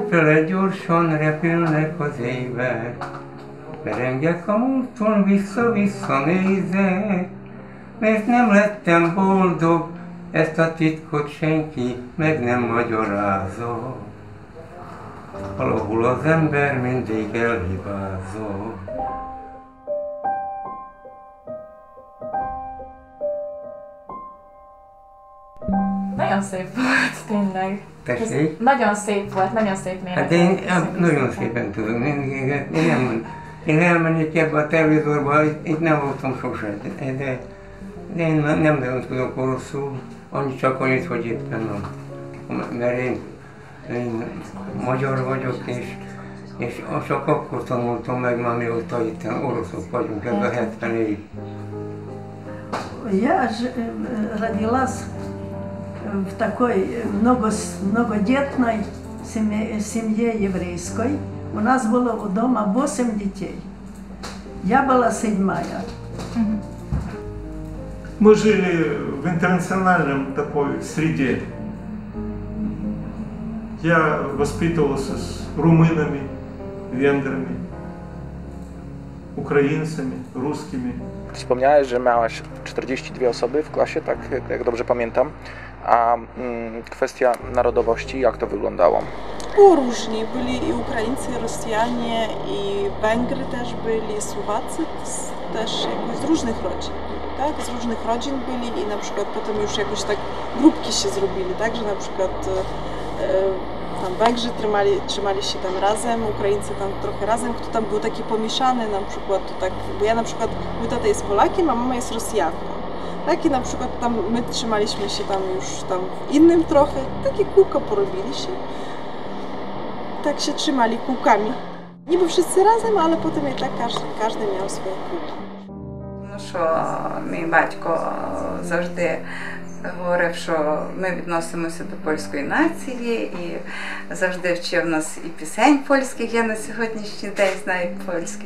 Útfele gyorsan repülnek az évek, perengek a múlton, vissza-vissza nézek, mert nem lettem boldog, ezt a titkot senki meg nem magyarázza. Valahol az ember mindig elhibázza. Nagyon szép volt, tényleg. Tessék? Nagyon szép volt, nagyon szép méret. Hát én nagyon szépen tudom. Én elmennék ebbe a televízorba, itt nem voltam sosem, de én nem nagyon tudok oroszul, csak annyit, hogy éppen nem. Mert én magyar vagyok, és csak akkor tanultam meg, már mióta itt oroszok vagyunk, ez a 70 év. Я родилась в такой многодетной семье еврейской. У нас было дома 8 детей. Я была 7-я. Мы жили в интернациональном такой среде. Я воспитывался с румынами, венграми, ukraińcami, ruskimi. Wspomniałeś, że miałaś 42 osoby w klasie, tak jak dobrze pamiętam. A kwestia narodowości, jak to wyglądało? Różni. Byli i Ukraińcy, i Rosjanie, i Węgry też byli, i Słowacy też jakoś z różnych rodzin. Tak? Z różnych rodzin byli i na przykład potem już jakoś tak grupki się zrobili, tak? Że na przykład tam Węgrzy trzymali się tam razem, Ukraińcy tam trochę razem, kto tam był taki pomieszany, na przykład to tak, bo ja na przykład, mój tata jest Polakiem, a mama jest Rosjanką. Tak, i na przykład tam my trzymaliśmy się tam już tam w innym trochę, takie kółko porobili się. Tak się trzymali kółkami. Niby wszyscy razem, ale potem i tak każdy miał swoje kółko. Ну що, мій батько завжди говорив, що ми відносимося до польської нації і завжди вчив нас і пісень польських. Я на сьогоднішній день знаю польські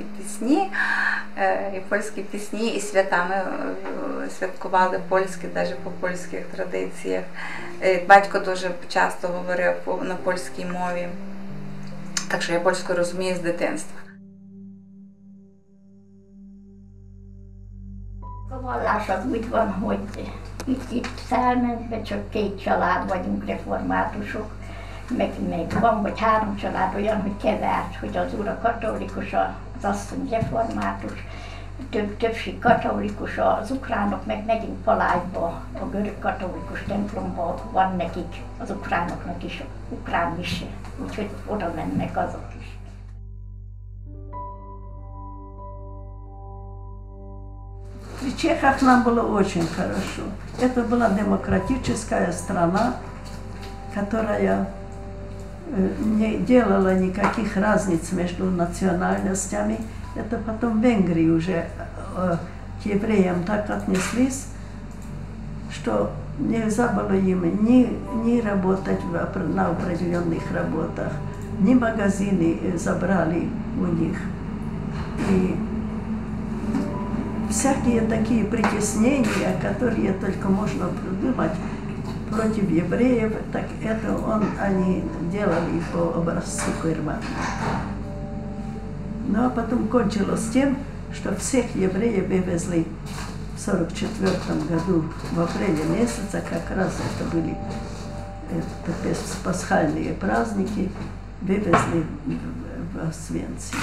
пісні, і святами святкували польські, навіть по польських традиціях. Батько дуже часто говорив на польській мові, так що я польську розумію з дитинства. A vallás az úgy van, hogy itt Szelmezben csak 2 család vagyunk, reformátusok, meg van vagy 3 család olyan, hogy kevert, hogy az ura katolikus, az asszony református, többség katolikus, az ukránok meg megyünk Palágyba, a görög katolikus templomba, van nekik, az ukránoknak is ukrán mise, úgyhogy oda mennek azok is. При чехах нам было очень хорошо. Это была демократическая страна, которая не делала никаких разниц между национальностями. Это потом в Венгрии уже к евреям так отнеслись, что нельзя было им ни работать на определенных работах, ни магазины забрали у них. И всякие такие притеснения, которые только можно придумать против евреев, так это они делали по образцу Кырма. Ну а потом кончилось тем, что всех евреев вывезли в 1944 году, в апреле месяце, как раз это были пасхальные праздники, вивезли в Освенцим.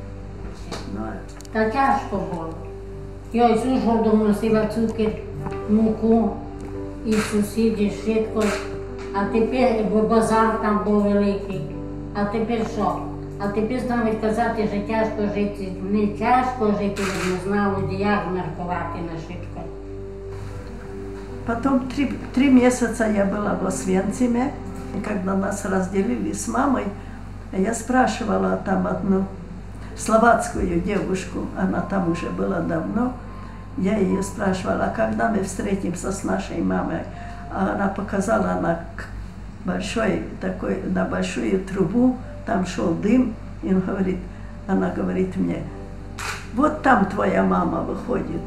Та тяжко було. Я й служив, носила цукер, муку, і сусіди, швидко. А тепер, бо базар там був великий. А тепер що? А тепер навіть казати, що тяжко жити. Не тяжко жити, не знали, як маркувати на швидко. Потом 3 месяца я была в Освенциме, и когда нас разделили с мамой, я спрашивала там одну словацкую девушку, она там уже была давно, я ее спрашивала, а когда мы встретимся с нашей мамой, а она показала на большую трубу, там шел дым, и она говорит мне, вот там твоя мама выходит.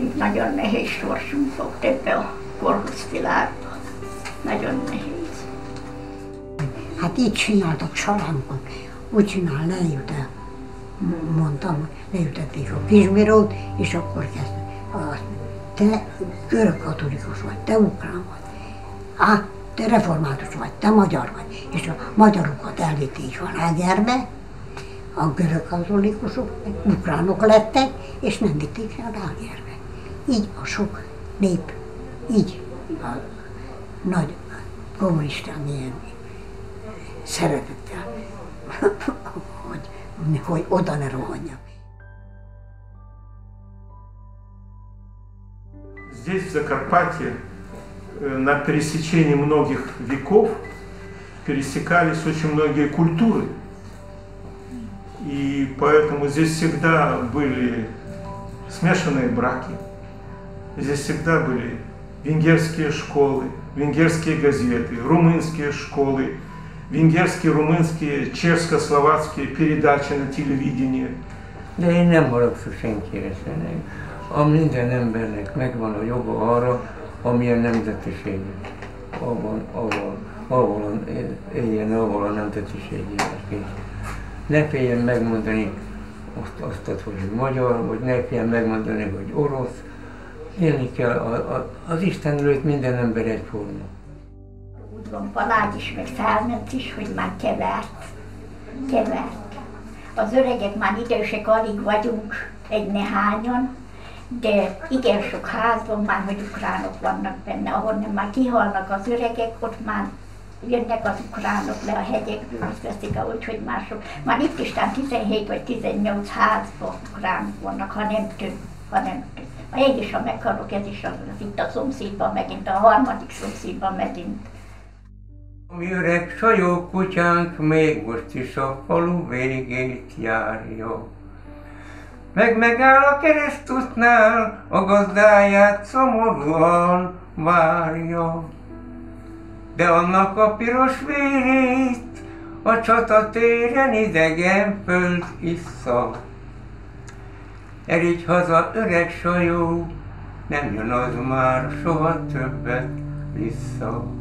nekünk nagyon nehéz sorsunk volt ebbe a korrusztvilágba. Nagyon nehéz. Hát így csináltak Saránkon, úgy csinál, leülte, mondtam, leütették a kisbírót, és akkor kezdte. Te görögkatolikus vagy, te ukrán vagy, te református vagy, te magyar vagy, és a magyarokat elvitték a lágerbe, a görögkatolikusok, ukránok lettek, és nem vitték el a lágerbe. Így a sok nép, így a nagy kommunistán ilyen szeretettel, hogy oda ne rohanjak. Здесь, в Закарпатье, на пересечении многих веков пересекались очень многие культуры. И поэтому здесь всегда были смешанные браки, здесь всегда были венгерские школы, венгерские газеты, румынские школы, венгерские, румынские, чешско-словацкие передачи на телевидении. De én nem haragszok senkire sem. A minden embernek megvan a joga arra, amilyen nemzetiségű. Ahol éljen, ahol a nemzetiségének is. Ne féljen megmondani azt, hogy magyar, vagy ne féljen megmondani, hogy orosz. Élni kell, az Isten előtt minden ember egyforma. Udvaron Balázs is, meg felment is, hogy már kevert. Az öregek már idősek alig vagyunk, egy nehányan, de igen sok házban már, hogy ukránok vannak benne, ahonnan már kihalnak az öregek, ott már jönnek az ukránok le a hegyekből, azt veszik, úgyhogy mások. Már itt is 17 vagy 18 házban ukránok vannak, ha nem több. Én is, ha meghalok, ez is az itt a szomszédban megint, a harmadik szomszédban megint. A mi öreg sajó kutyánk még most is a falu végét járja. Megáll a keresztútnál, a gazdáját szomorúan várja. De annak a piros vérét a csatatéren idegen föld issza. Erigy haza, öreg sajó, nem jön az már soha többet vissza.